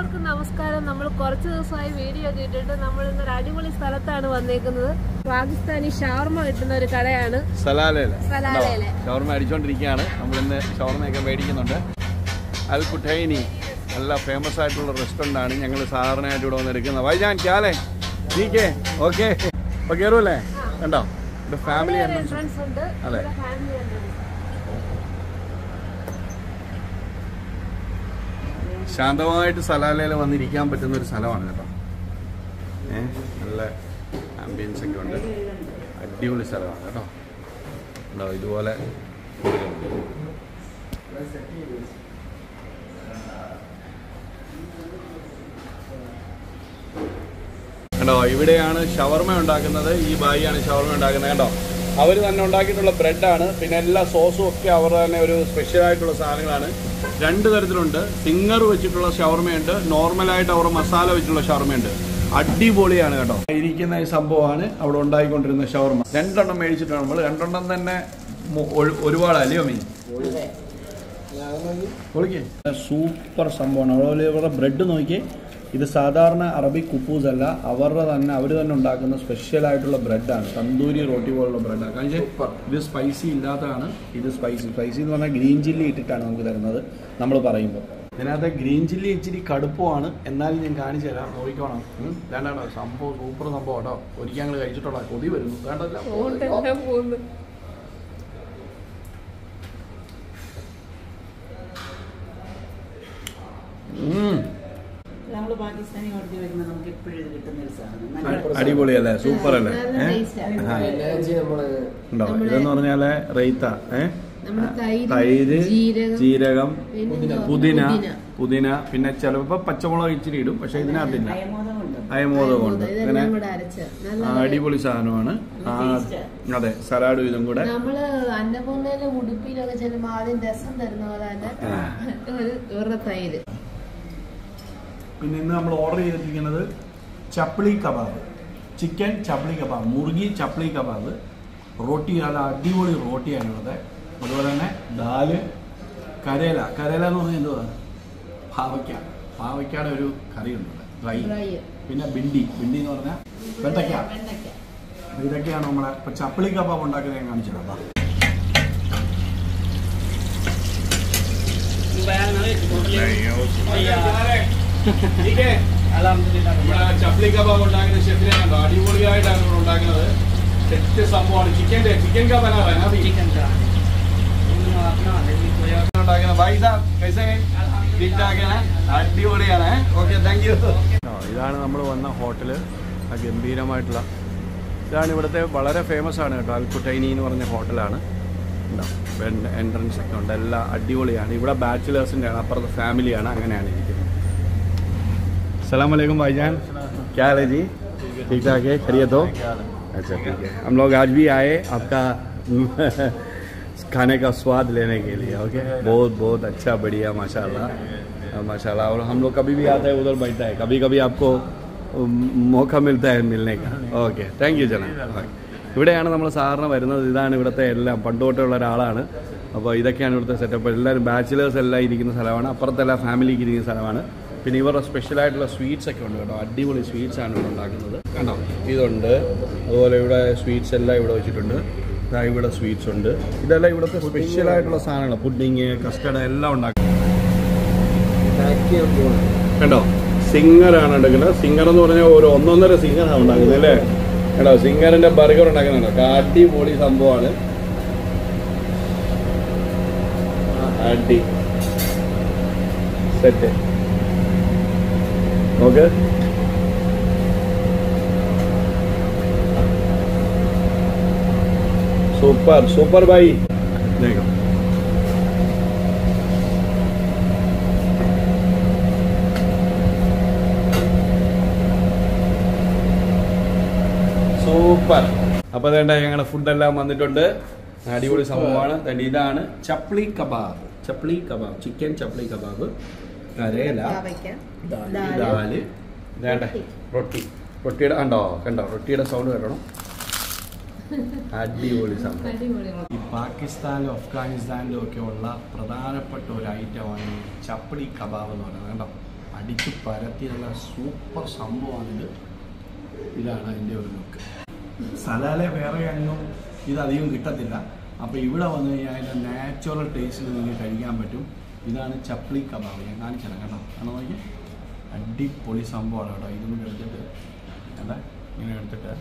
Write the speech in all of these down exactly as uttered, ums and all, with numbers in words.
എല്ലാവർക്കും നമസ്കാരം. നമ്മൾ കുറച്ച് ദിവസമായി വീഡിയോ ഒക്കെ ഇട്ടിട്ട് നമ്മൾ ഇന്നൊരു അടിപൊളി സ്ഥലത്താണ് വന്നേക്കുന്നത്. പാകിസ്ഥാനി ഷവർമ കിട്ടുന്ന ഒരു കടയാണ് സലാലയിലെ. സലാലയിലെ ഷവർമ അടിച്ചോണ്ടിരിക്കുകയാണ്. നമ്മളിന്ന് ഷവർമയൊക്കെ മേടിക്കുന്നുണ്ട്. അൽ കുട്ടൈനി നല്ല ഫേമസ് ആയിട്ടുള്ള റെസ്റ്റോറൻ്റ് ആണ്. ഞങ്ങൾ സാധാരണയായിട്ട് ഇവിടെ വന്ന് എടുക്കുന്നത്. വൈജാൻ ക്യാലേ ടീക്കേ ഓക്കെ അപ്പോൾ കയറുമല്ലേ? കണ്ടോ ഇവിടെ ഫാമിലി എൻട്രൻസ് ഉണ്ട്. അതെ. ശാന്തമായിട്ട് സലാലയിൽ വന്നിരിക്കാൻ പറ്റുന്ന ഒരു സ്ഥലമാണ് കേട്ടോ. ഏഹ് നല്ല ആംബിയൻസ് ഒക്കെ ഉണ്ട്. അടിപൊളി സ്ഥലമാണ് കേട്ടോ. ഉണ്ടോ ഇതുപോലെ കേട്ടോ. ഇവിടെയാണ് ഷവർമ ഉണ്ടാക്കുന്നത്. ഈ ബായിയാണ് ഷവർമ ഉണ്ടാക്കുന്നത് കേട്ടോ. അവർ തന്നെ ഉണ്ടാക്കിയിട്ടുള്ള ബ്രെഡാണ്. പിന്നെ എല്ലാ സോസും ഒക്കെ അവരുടെ തന്നെ ഒരു സ്പെഷ്യലായിട്ടുള്ള സാധനങ്ങളാണ്. രണ്ട് തരത്തിലുണ്ട്. സിംഗർ വെച്ചിട്ടുള്ള ഷവർമയുണ്ട്, നോർമലായിട്ട് അവരുടെ മസാല വെച്ചിട്ടുള്ള ഷവർമയുണ്ട്. അടിപൊളിയാണ് കേട്ടോ. ഇരിക്കുന്ന ഈ സംഭവമാണ് അവിടെ ഉണ്ടായിക്കൊണ്ടിരുന്ന ഷവർമ. രണ്ടെണ്ണം മേടിച്ചിട്ടാണ് നമ്മൾ. രണ്ടെണ്ണം തന്നെ ഒരുപാടല്ലയോ മീൻ പൊളിക്കേ. സൂപ്പർ സംഭവമാണ്. അതുപോലെ ഇവരുടെ ബ്രെഡ് നോക്കിയേ. ഇത് സാധാരണ അറബിക് കുപ്പൂസ് അല്ല, അവരുടെ തന്നെ അവർ തന്നെ ഉണ്ടാക്കുന്ന സ്പെഷ്യൽ ആയിട്ടുള്ള ബ്രെഡാണ്. തന്തൂരി റോട്ടി പോലുള്ള ബ്രെഡാണ്. കാരണം ഇത് സ്പൈസി ഇല്ലാത്തതാണ്. ഇത് സ്പൈസി സ്പൈസി എന്ന് പറഞ്ഞാൽ ഗ്രീൻ ചില്ലി ഇട്ടിട്ടാണ് നമുക്ക് തരുന്നത്. നമ്മൾ പറയുമ്പോൾ ഇതിനകത്ത് ഗ്രീൻ ചില്ലി ഇച്ചിരി കടുപ്പമാണ്. എന്നാലും ഞാൻ കാണിച്ചു തരാം, നോക്കിക്കോണം. വേണ്ടോ സംഭവം സൂപ്പർ സംഭവം കേട്ടോ. ഒരിക്കൽ ഞങ്ങൾ കഴിച്ചിട്ടുള്ള കൊതി വരുന്നു. വേണ്ടല്ല അടിപൊളിയല്ലേ? സൂപ്പർ അല്ലേ? ഉണ്ടോ? ഇതെന്ന് പറഞ്ഞാല് റൈത്ത, ഏഹ് തൈര്, ജീരകം, പുതിന പുതിന പിന്നെ ചിലപ്പോ പച്ചമുളക് ഇച്ചിരി ഇടും. പക്ഷെ ഇതിനകത്തില്ല, അയമോദകം ഉണ്ട്. അങ്ങനെ അടിപൊളി സാധനമാണ്. അതെ, സലാഡും ഇതും കൂടെ. നമ്മള് അന്നപൂർണ്ണയിലെ ഉടുപ്പിയിലൊക്കെ ചെല്ലുമ്പോ ആദ്യം രസം തരുന്ന പോലെ തന്നെ തൈര്. പിന്നെ ഇന്ന് നമ്മൾ ഓർഡർ ചെയ്തിരിക്കുന്നത് ചപ്ലി കബാബ്, ചിക്കൻ ചപ്ലി കബാബ്, മുറുകി ചപ്ലി കബാബ്. റോട്ടി നല്ല അടിപൊളി റോട്ടിയാണുള്ളത്. അതുപോലെ തന്നെ ദാല്, കരേല. കരേല എന്ന് പറഞ്ഞാൽ എന്തുവാ? പാവയ്ക്ക. പാവയ്ക്കയുടെ ഒരു കറിയുണ്ട് ഡ്രൈ. പിന്നെ ബിണ്ടി. ബിണ്ടി എന്ന് പറഞ്ഞാൽ വെണ്ടയ്ക്ക. ഇതൊക്കെയാണ് നമ്മളെ ഇപ്പൊ ചപ്ലി കബാബ് ഉണ്ടാക്കുന്നത്. ഞാൻ കാണിച്ചിട്ടുണ്ടോ? ചപ്ലി കബാബ് ഉണ്ടാക്കുന്ന ഷെഫിനെ കണ്ടോ? അടിപൊളിയായിട്ടാണ് ഇവിടെ ഉണ്ടാക്കുന്നത്. സെറ്റ് സംഭവമാണ്. ചിക്കൻ്റെ ചിക്കൻ കബാബ് അടിപൊളിയാണ്. Okay, thank you. ഇതാണ് നമ്മൾ വന്ന ഹോട്ടല്. ആ ഗംഭീരമായിട്ടുള്ള ഇതാണ്. ഇവിടുത്തെ വളരെ ഫേമസ് ആണ് കേട്ടോ. അൽ കുട്ടൈനി എന്ന് പറഞ്ഞ ഹോട്ടലാണ്. ഉണ്ടാവും എൻട്രൻസ് ഒക്കെ ഉണ്ട്. എല്ലാം അടിപൊളിയാണ്. ഇവിടെ ബാച്ചിലേഴ്സിൻ്റെ ആണ്, അപ്പുറത്തെ ഫാമിലിയാണ്. അങ്ങനെയാണ് ഇരിക്കുന്നത്. अस्सलाम वालेकुम भाईजान, क्या हाल है जी? ठीक ठाक है, खैरियत हो? अच्छा ठीक है. हम लोग आज भी आए आपका खाने का स्वाद लेने के लिए. ओके, बहुत बहुत अच्छा, बढ़िया, माशाल्लाह माशाल्लाह. और हम लोग कभी भी आता है उधर बैठता है. कभी कभी आपको मौका मिलता है मिलने का. ഓക്കെ, താങ്ക് യു ജനാബ്. ഇവിടെയാണ് നമ്മൾ സാധാരണ വരുന്നത്. ഇതാണ് ഇവിടുത്തെ എല്ലാം പണ്ട് തൊട്ടുള്ള ഒരാളാണ്. അപ്പോൾ ഇതൊക്കെയാണ് ഇവിടുത്തെ സെറ്റപ്പ്. എല്ലാവരും ബാച്ചിലേഴ്സ് എല്ലാം ഇരിക്കുന്ന സ്ഥലമാണ്. അപ്പുറത്തെല്ലാം ഫാമിലിക്ക് ഇരിക്കുന്ന സ്ഥലമാണ്. പിന്നെ ഇവരുടെ സ്പെഷ്യലായിട്ടുള്ള സ്വീറ്റ്സ് ഒക്കെ ഉണ്ട് കേട്ടോ. അടിപൊളി സ്വീറ്റ്സ് ആണ് ഇവിടെ ഉണ്ടാക്കുന്നത്. കണ്ടോ, ഇതുണ്ട്. അതുപോലെ ഇവിടെ സ്വീറ്റ്സ് എല്ലാം ഇവിടെ വെച്ചിട്ടുണ്ട്. ഇവിടെ സ്വീറ്റ്സ് ഉണ്ട്. ഇതെല്ലാം ഇവിടുത്തെ സ്പെഷ്യലായിട്ടുള്ള സാധനങ്ങൾ. പുഡിങ്, കസ്റ്റർഡ് എല്ലാം ഉണ്ടാക്കും. കണ്ടോ, സിംഗറാണ് ഉണ്ടാക്കുന്നത്. സിംഗർ എന്ന് പറഞ്ഞാൽ ഒരു ഒന്നൊന്നര സിംഗറാണ് ഉണ്ടാക്കുന്നത് അല്ലേ? കേട്ടോ, സിംഗറിന്റെ ബർഗർ ഉണ്ടാക്കുന്നുണ്ടോ? അടിപൊളി സംഭവമാണ്. അടി സെറ്റ്. ओके, सुपर सुपर भाई. देखो സൂപ്പർ. അപ്പോൾ വേണ്ട ഞങ്ങളുടെ ഫുഡെല്ലാം വന്നിട്ടുണ്ട്. അടിപൊളി സംഭവമാണ്. ഇതാണ് ചപ്ലി കബാബ്. ചപ്ലി കബാബ്, ചിക്കൻ ചപ്ലി കബാബ്, കരേല, ദാല്, വേണ്ട റൊട്ടി. റൊട്ടിയുടെ കണ്ടോ കണ്ടോ റൊട്ടിയുടെ സൗണ്ട് കേട്ടോ. അടിപൊളി സംഭവം. ഈ പാകിസ്ഥാനിലും അഫ്ഗാനിസ്ഥാനിലും ഒക്കെ ഉള്ള പ്രധാനപ്പെട്ട ഒരു ഐറ്റമാണ് ചപ്ലി കബാബ് എന്ന് പറയുന്നത്. കണ്ടോ, അടിച്ച് പരത്തി നല്ല സൂപ്പർ സംഭവമാണിത്. ഇതാണ് അതിൻ്റെ ഒരു ലുക്ക്. സലാലെ വേറെ അങ്ങും ഇതധികം കിട്ടത്തില്ല. അപ്പോൾ ഇവിടെ വന്നു കഴിഞ്ഞാൽ അതിൻ്റെ നാച്ചുറൽ ടേസ്റ്റിൽ നിങ്ങൾക്ക് കഴിക്കാൻ പറ്റും. ഇതാണ് ചപ്ലി കബാബ്. ഞാൻ കാണിച്ചു തരാം കേട്ടോ. കാരണം നോക്കി അടിപൊളി സംഭവമാണ് കേട്ടോ. ഇതൊന്നും എടുത്തിട്ട് അല്ല ഇങ്ങനെ എടുത്തിട്ട്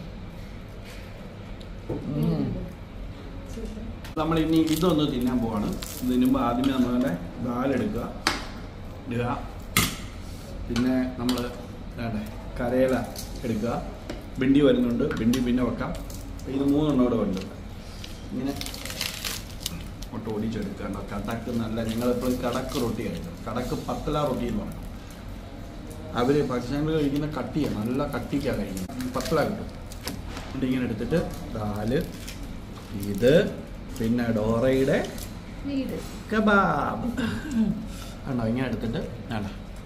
നമ്മൾ ഇനി ഇതൊന്ന് തിന്നാൻ പോവാണ്. ഇതിന് മുമ്പ് ആദ്യമേ നമ്മളുടെ ദാലെടുക്കുക, ഇടുക. പിന്നെ നമ്മൾ വേണ്ടേ കരയില എടുക്കുക. ബിണ്ടി വരുന്നുണ്ട്, ബിണ്ടി പിന്നെ വെക്കാം. ഇത് മൂന്നെണ്ണം ഇവിടെ ഉണ്ട്. ഇങ്ങനെ ഒട്ട് ഓടിച്ചെടുക്കുക കേട്ടോ. കടക്ക് നല്ല ഞങ്ങളെപ്പോഴും കടക്ക് റൊട്ടി കഴിക്കും. കടക്ക് പത്തല റൊട്ടി എന്ന് പറയും. അവർ പാകിസ്ഥാനിൽ കഴിക്കുന്ന കട്ടിയാണ്, നല്ല കട്ടിക്കാണ് കഴിക്കുന്നത്. പത്തല കിട്ടും. എന്നിട്ട് ഇങ്ങനെ എടുത്തിട്ട് ദാല്, ഇത് പിന്നെ ഡോറയുടെ കബാബ് കണ്ടോ. ഇങ്ങനെ എടുത്തിട്ട് വേണ്ട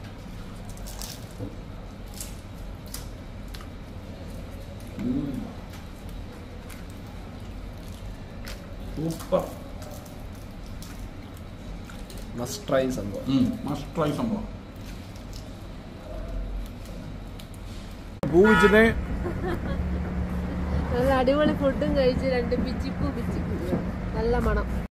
സൂപ്പർ മസ്റ്റ് ട്രൈ സംഭവം. മസ്റ്റ് ട്രൈ സംഭവം. നല്ല അടിപൊളി ഫുഡും കഴിച്ച് രണ്ട് പിച്ചിപ്പൂ പിച്ചിപ്പൂ നല്ല മണം.